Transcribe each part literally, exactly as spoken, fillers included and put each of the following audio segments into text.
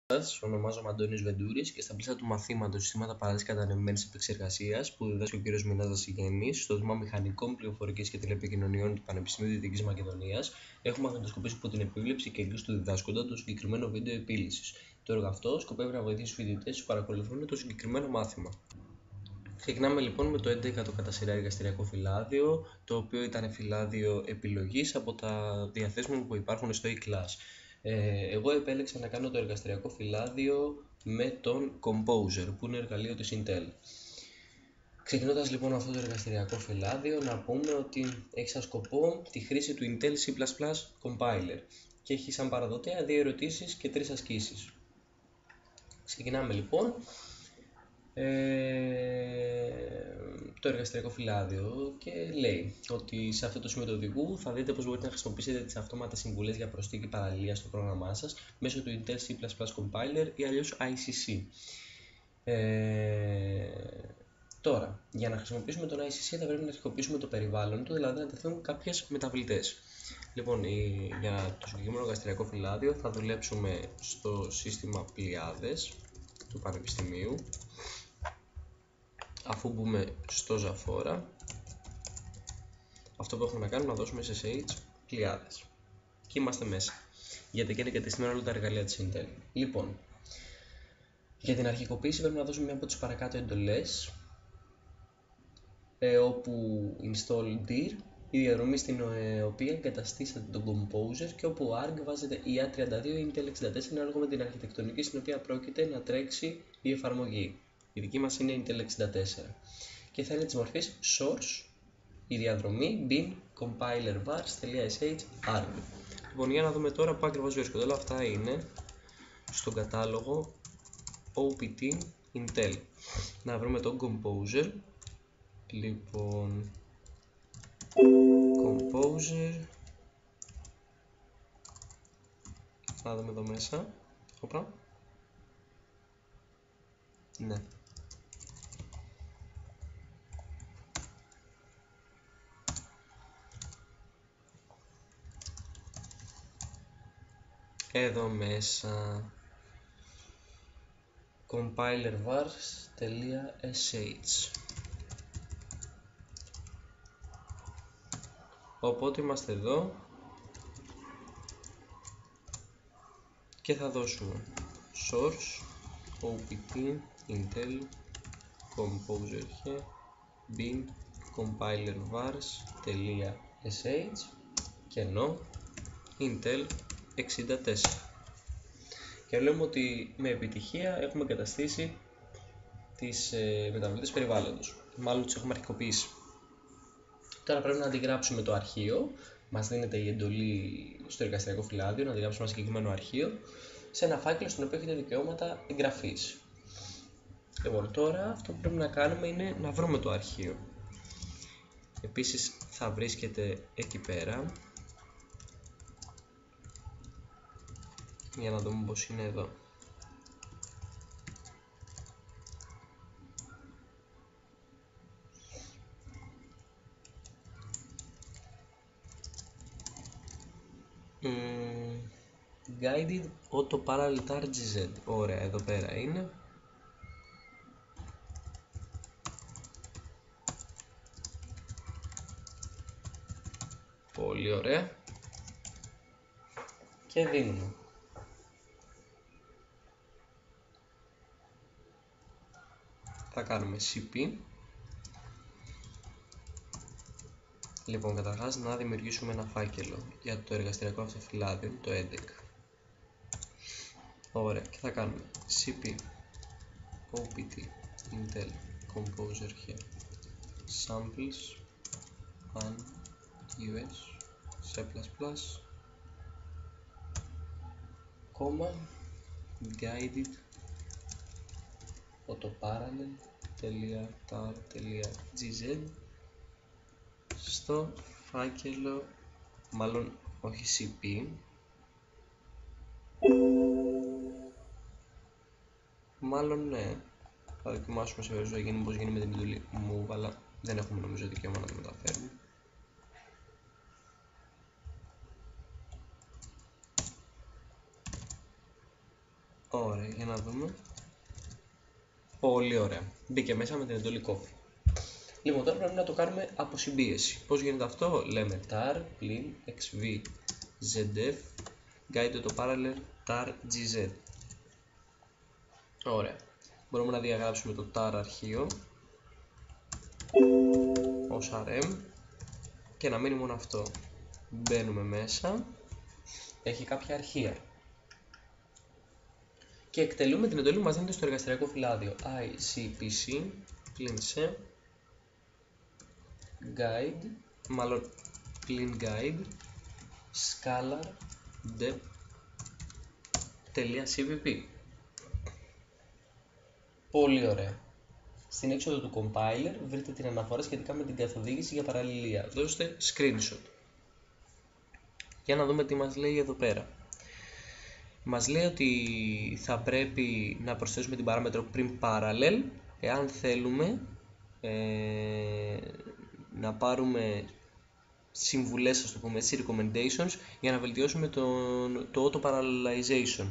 Σας, ονομάζομαι Αντώνης Βεντούρης και στα πλαίσια του μαθήματος Συστήματα Παράδοσης Κατανεμημένης Επεξεργασίας που διδάσκει ο κ. Μινάς Δασηγενής στο Τμήμα Μηχανικών Πληροφορικής και Τηλεπικοινωνιών του Πανεπιστημίου Δυτικής Μακεδονίας, έχουμε μαγνητοσκοπήσει από την επίβλεψη και εγγύηση του διδάσκοντα το συγκεκριμένο βίντεο επίλυσης. Το έργο αυτό σκοπεύει να βοηθήσει τους φοιτητές που παρακολουθούν το συγκεκριμένο μάθημα. Ξεκινάμε λοιπόν με το έντεκα κατά σειρά εργαστηριακό φυλάδιο, το οποίο ήταν φυλάδιο επιλογής από τα διαθέσιμα που υπάρχουν στο e-class. Ε, εγώ επέλεξα να κάνω το εργαστηριακό φυλάδιο με τον Composer, που είναι εργαλείο της Intel. Ξεκινώντας λοιπόν αυτό το εργαστηριακό φυλάδιο, να πούμε ότι έχει σαν σκοπό τη χρήση του Intel σι πλας πλας Compiler και έχει σαν παραδοτέα δύο ερωτήσεις και τρεις ασκήσεις. Ξεκινάμε λοιπόν. Ε, το εργαστηριακό φυλάδιο και λέει ότι σε αυτό το σημείο του οδηγού θα δείτε πως μπορείτε να χρησιμοποιήσετε τις αυτόματες συμβουλές για προσθήκη παραλληλίας στο πρόγραμμά σας μέσω του Intel σι πλας πλας Compiler ή αλλιώς άι σι σι. Ε, τώρα, για να χρησιμοποιήσουμε τον άι σι σι θα πρέπει να χρησιμοποιήσουμε το περιβάλλον του, δηλαδή να τεθούν κάποιες μεταβλητές. Λοιπόν, η, για το συγκεκριμένο εργαστηριακό φυλάδιο θα δουλέψουμε στο σύστημα Πλιάδες του Πανεπιστημίου. Αφού μπούμε στο Ζαφόρα, αυτό που έχουμε να κάνουμε είναι να δώσουμε ες ες έιτς Πλιάδες και είμαστε μέσα, γιατί και είναι κατεστημένα όλα τα εργαλεία της Intel. Λοιπόν, για την αρχικοποίηση πρέπει να δώσουμε μια από τις παρακάτω εντολές, ε, όπου install dir, η διαδρομή στην ε, οποία εγκαταστήσατε τον Composer, και όπου arg βάζετε ι έι τριάντα δύο ή Intel εξήντα τέσσερα ανάλογα με την αρχιτεκτονική στην οποία πρόκειται να τρέξει η εφαρμογή. Η δική μας είναι Intel εξήντα τέσσερα και θα είναι της μορφής source, η διαδρομή bin compiler vars.sh arg. Λοιπόν, για να δούμε τώρα που ακριβώς βρίσκονται. Όλα αυτά είναι στον κατάλογο opt Intel. Να βρούμε τον Composer. Λοιπόν, Composer, να δούμε εδώ μέσα. Οπα. Ναι. Εδώ μέσα compiler vars.sh. Οπότε είμαστε εδώ και θα δώσουμε source opt intel composer bin compiler vars.sh και ενώ Intel εξήντα τέσσερα, και λέμε ότι με επιτυχία έχουμε εγκαταστήσει τις ε, μεταβλητές περιβάλλοντος, μάλλον τις έχουμε αρχικοποιήσει. Τώρα πρέπει να αντιγράψουμε το αρχείο. Μας δίνεται η εντολή στο εργαστηριακό φυλάδιο να αντιγράψουμε ένα συγκεκριμένο αρχείο σε ένα φάκελο στον οποίο έχετε δικαιώματα εγγραφής. Λοιπόν, τώρα αυτό που πρέπει να κάνουμε είναι να βρούμε το αρχείο. Επίσης θα βρίσκεται εκεί πέρα, για να δούμε πως είναι εδώ. Mm, guided auto parallel tar gz. Ωραία, εδώ πέρα είναι. Πολύ ωραία. Και δίνουμε. Θα κάνουμε cp. Λοιπόν, καταρχάς να δημιουργήσουμε ένα φάκελο για το εργαστηριακό αυτό φυλάδιο, το έντεκα. Ωραία, και θα κάνουμε cp opt intel composer here samples an us c++ comma guided autoparallel.tar.gz στο φάκελο, μάλλον όχι cp, μάλλον ναι, θα δοκιμάσουμε σε περίπτωση να γίνει πως γίνει με την εντολή move, αλλά δεν έχουμε νομίζω δικαίωμα να το μεταφέρουμε. Ωραία. Ωραία, για να δούμε. Πολύ ωραία. Μπήκε μέσα με την εντολή copy. Λοιπόν, τώρα πρέπει να το κάνουμε από συμπίεση. Πώς γίνεται αυτό? Λέμε tar plin xv zdf guide το parallel tar gz. Ωραία. Μπορούμε να διαγράψουμε το tar αρχείο ως rm και να μείνει μόνο αυτό. Μπαίνουμε μέσα. Έχει κάποια αρχεία. Και εκτελούμε την εντολή που μας δίνεται στο εργαστηριακό φυλάδιο icpc plin c guide, μάλλον plin guide scalar dep.cpp. Πολύ ωραία. Στην έξοδο του compiler βρείτε την αναφορά σχετικά με την καθοδήγηση για παραλληλία. Δώστε screenshot. Για να δούμε τι μας λέει εδώ πέρα. Μας λέει ότι θα πρέπει να προσθέσουμε την παράμετρο print parallel εάν θέλουμε ε, να πάρουμε συμβουλές, ας το πούμε έτσι, recommendations για να βελτιώσουμε το, το auto parallelization.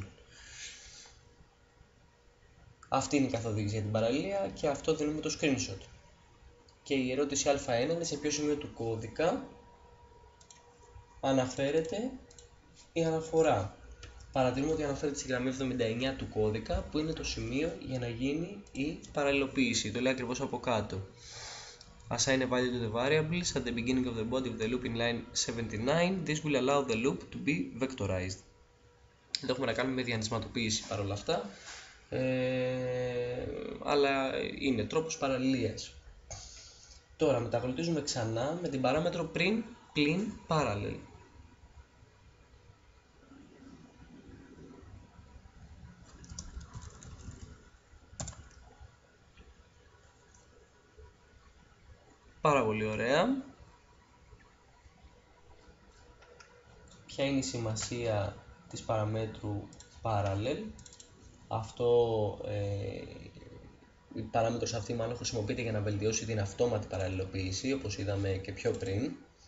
Αυτή είναι η καθοδήγηση για την παραλληλία και αυτό δίνουμε το screenshot. Και η ερώτηση α ένα είναι σε ποιο σημείο του κώδικα αναφέρεται η αναφορά. Παρατηρούμε ότι αναφέρεται στη γραμμή εβδομήντα εννιά του κώδικα που είναι το σημείο για να γίνει η παραλληλοποίηση. Το λέει ακριβώς από κάτω. Assign a value to the variables at the beginning of the body of the loop in line seventy-nine. This will allow the loop to be vectorized. Δεν έχουμε να κάνουμε με διανυσματοποίηση παρόλα αυτά, ε, αλλά είναι τρόπος παραλληλίας. Τώρα μετακολουθήσουμε ξανά με την παράμετρο print plin parallel. Πάρα πολύ ωραία. Ποια είναι η σημασία της παραμέτρου parallel? Αυτό, ε, η παράμετρος αυτή μάλλον χρησιμοποιείται για να βελτιώσει την αυτόματη παραλληλοποίηση, όπως είδαμε και πιο πριν.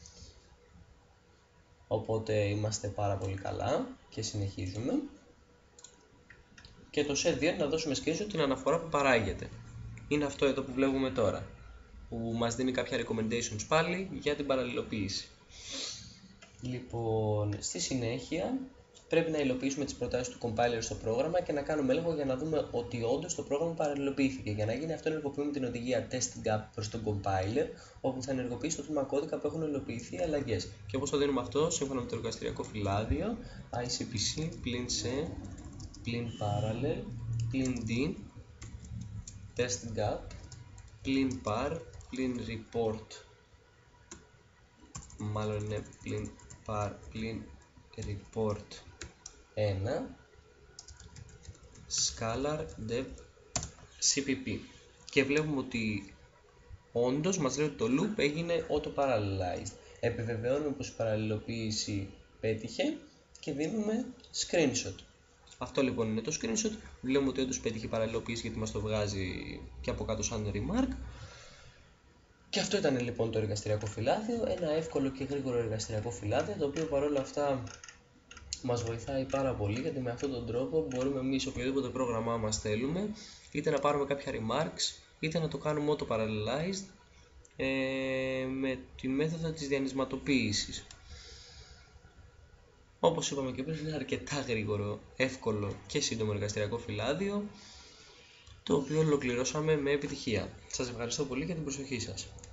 Οπότε είμαστε πάρα πολύ καλά και συνεχίζουμε. Και το set δύο είναι να δώσουμε screenshot την αναφορά που παράγεται. Είναι αυτό εδώ που βλέπουμε τώρα, που μας δίνει κάποια recommendations πάλι για την παραλληλοποίηση. Λοιπόν, στη συνέχεια πρέπει να υλοποιήσουμε τις προτάσεις του compiler στο πρόγραμμα και να κάνουμε έλεγχο για να δούμε ότι όντως το πρόγραμμα παραλληλοποιήθηκε. Για να γίνει αυτό, ενεργοποιούμε την οδηγία testing προς τον compiler, όπου θα ενεργοποιήσει το τμήμα κώδικα που έχουν υλοποιηθεί αλλαγές. Και όπως το δίνουμε αυτό, σύμφωνα με το εργαστηριακό φυλάδιο, icpc plin c plin parallel plin d testing plin par plin report, μάλλον είναι plin par plin report ένα scalar dep cpp. Και βλέπουμε ότι όντως μας λέει ότι το loop έγινε auto parallelized. Επιβεβαιώνουμε πως η παραλληλοποίηση πέτυχε και δίνουμε screenshot. Αυτό λοιπόν είναι το screenshot. Βλέπουμε ότι όντως πέτυχε η παραλληλοποίηση γιατί μας το βγάζει και από κάτω σαν remark. Και αυτό ήταν λοιπόν το εργαστηριακό φυλάδιο, ένα εύκολο και γρήγορο εργαστηριακό φυλάδιο, το οποίο παρόλα αυτά μας βοηθάει πάρα πολύ, γιατί με αυτόν τον τρόπο μπορούμε εμείς οποιοδήποτε πρόγραμμά μας θέλουμε είτε να πάρουμε κάποια remarks είτε να το κάνουμε auto parallelized ε, με τη μέθοδο της διανυσματοποίησης. Όπως είπαμε και πριν, είναι αρκετά γρήγορο, εύκολο και σύντομο εργαστηριακό φυλάδιο, το οποίο ολοκληρώσαμε με επιτυχία. Σας ευχαριστώ πολύ για την προσοχή σας.